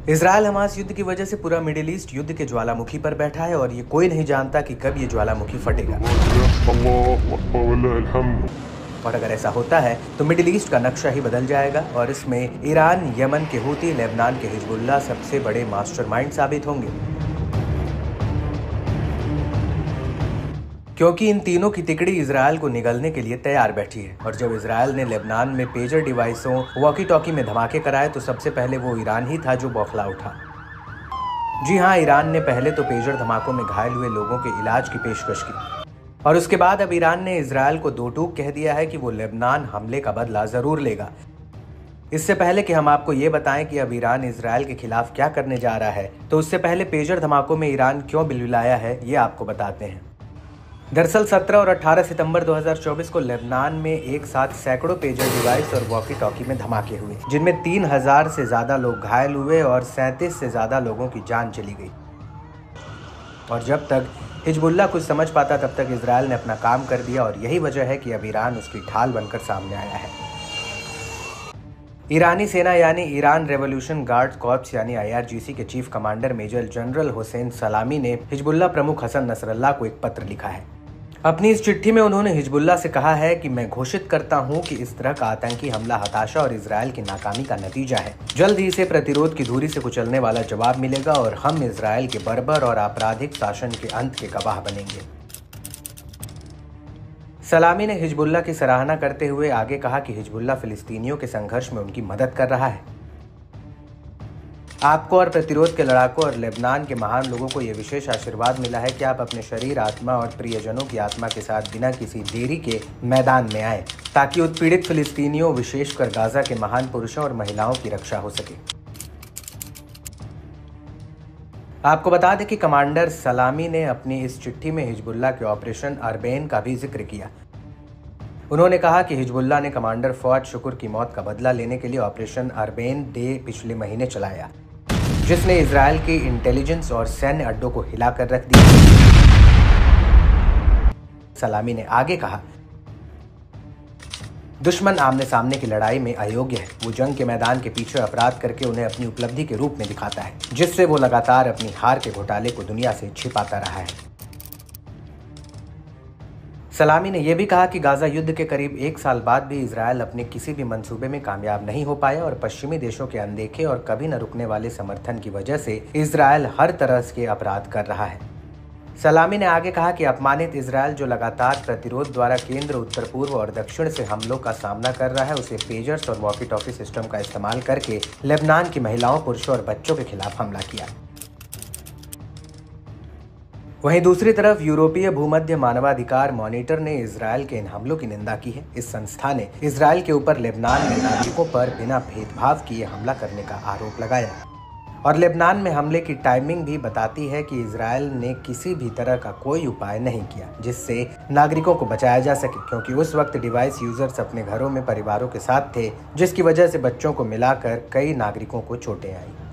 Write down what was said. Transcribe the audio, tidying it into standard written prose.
Israel Hamas युद्ध की वजह से पूरा मिडिल ईस्ट युद्ध के ज्वालामुखी पर बैठा है और ये कोई नहीं जानता कि कब ये ज्वालामुखी फटेगा। और अगर ऐसा होता है तो मिडिल ईस्ट का नक्शा ही बदल जाएगा और इसमें ईरान, यमन के हूती, लेबनान के हिजबुल्लाह सबसे बड़े मास्टरमाइंड साबित होंगे, क्योंकि इन तीनों की तिकड़ी इजरायल को निगलने के लिए तैयार बैठी है। और जब इजरायल ने लेबनान में पेजर डिवाइसों, वॉकी टॉकी में धमाके कराए तो सबसे पहले वो ईरान ही था जो बौखला उठा। जी हाँ, ईरान ने पहले तो पेजर धमाकों में घायल हुए लोगों के इलाज की पेशकश की और उसके बाद अब ईरान ने इजरायल को दो टूक कह दिया है कि वो लेबनान हमले का बदला जरूर लेगा। इससे पहले कि हम आपको ये बताएं कि अब ईरान इजरायल के खिलाफ क्या करने जा रहा है, तो उससे पहले पेजर धमाकों में ईरान क्यों बिलबिलाया है ये आपको बताते हैं। दरअसल 17 और 18 सितंबर 2024 को लेबनान में एक साथ सैकड़ों पेजर डिवाइस और वॉकी टॉकी में धमाके हुए, जिनमें 3000 से ज्यादा लोग घायल हुए और 37 से ज्यादा लोगों की जान चली गई। और जब तक हिजबुल्लाह कुछ समझ पाता तब तक इजरायल ने अपना काम कर दिया और यही वजह है कि अब ईरान उसकी ढाल बनकर सामने आया है। ईरानी सेना यानी ईरान रेवोल्यूशन गार्ड कॉर्प्स यानी IRGC के chief commander major general Hussein Salami ने हिजबुल्लाह प्रमुख हसन नसरल्लाह को एक पत्र लिखा है। अपनी इस चिट्ठी में उन्होंने हिजबुल्लाह से कहा है कि मैं घोषित करता हूं कि इस तरह का आतंकी हमला हताशा और इजरायल की नाकामी का नतीजा है। जल्द ही इसे प्रतिरोध की धुरी से कुचलने वाला जवाब मिलेगा और हम इजरायल के बर्बर और आपराधिक शासन के अंत के गवाह बनेंगे। सलामी ने हिजबुल्लाह की सराहना करते हुए आगे कहा कि हिजबुल्लाह फिलिस्तीनियों के संघर्ष में उनकी मदद कर रहा है। आपको और प्रतिरोध के लड़ाकों और लेबनान के महान लोगों को यह विशेष आशीर्वाद मिला है कि आप अपने शरीर, आत्मा और प्रियजनों की आत्मा के साथ बिना किसी देरी के मैदान में आए, ताकि उत्पीड़ित फिलिस्तीनियों, विशेषकर गाजा के महान पुरुषों और महिलाओं की रक्षा हो सके। आपको बता दें कि कमांडर सलामी ने अपनी इस चिट्ठी में हिजबुल्लाह के ऑपरेशन अरबेन का भी जिक्र किया। उन्होंने कहा कि हिजबुल्लाह ने कमांडर फौद शुक्र की मौत का बदला लेने के लिए ऑपरेशन अरबेन डे पिछले महीने चलाया, जिसने इजरायल के इंटेलिजेंस और सैन्य अड्डों को हिलाकर रख दिया। सलामी ने आगे कहा, दुश्मन आमने सामने की लड़ाई में अयोग्य है। वो जंग के मैदान के पीछे अपराध करके उन्हें अपनी उपलब्धि के रूप में दिखाता है, जिससे वो लगातार अपनी हार के घोटाले को दुनिया से छिपाता रहा है। सलामी ने यह भी कहा कि गाजा युद्ध के करीब 1 साल बाद भी इजरायल अपने किसी भी मंसूबे में कामयाब नहीं हो पाया और पश्चिमी देशों के अनदेखे और कभी न रुकने वाले समर्थन की वजह से इजरायल हर तरह के अपराध कर रहा है। सलामी ने आगे कहा कि अपमानित इजरायल जो लगातार प्रतिरोध द्वारा केंद्र, उत्तर पूर्व और दक्षिण से हमलों का सामना कर रहा है, उसे पेजर्स और वॉकी टॉकी सिस्टम का इस्तेमाल करके लेबनान की महिलाओं, पुरुषों और बच्चों के खिलाफ हमला किया। वहीं दूसरी तरफ यूरोपीय भूमध्य मानवाधिकार मॉनिटर ने इजरायल के इन हमलों की निंदा की है। इस संस्था ने इजरायल के ऊपर लेबनान में नागरिकों पर बिना भेदभाव किए हमला करने का आरोप लगाया और लेबनान में हमले की टाइमिंग भी बताती है कि इजरायल ने किसी भी तरह का कोई उपाय नहीं किया जिससे नागरिकों को बचाया जा सके, क्योंकि उस वक्त डिवाइस यूजर्स अपने घरों में परिवारों के साथ थे, जिसकी वजह से बच्चों को मिलाकर कई नागरिकों को चोटें आई।